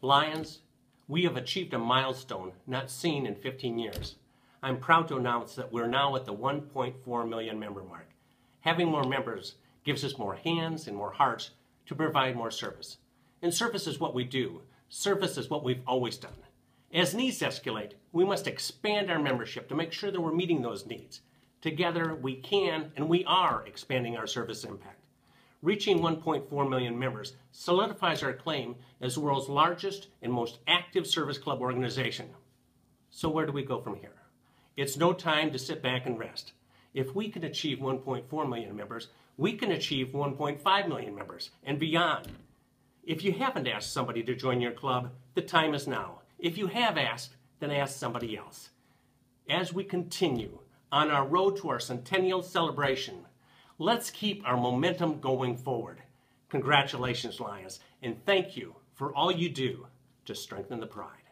Lions, we have achieved a milestone not seen in 15 years. I'm proud to announce that we're now at the 1.4 million member mark. Having more members gives us more hands and more hearts to provide more service. And service is what we do. Service is what we've always done. As needs escalate, we must expand our membership to make sure that we're meeting those needs. Together, we can and we are expanding our service impact. Reaching 1.4 million members solidifies our claim as the world's largest and most active service club organization. So where do we go from here? It's no time to sit back and rest. If we can achieve 1.4 million members, we can achieve 1.5 million members and beyond. If you haven't asked somebody to join your club, the time is now. If you have asked, then ask somebody else. As we continue on our road to our centennial celebration, let's keep our momentum going forward. Congratulations, Lions, and thank you for all you do to strengthen the pride.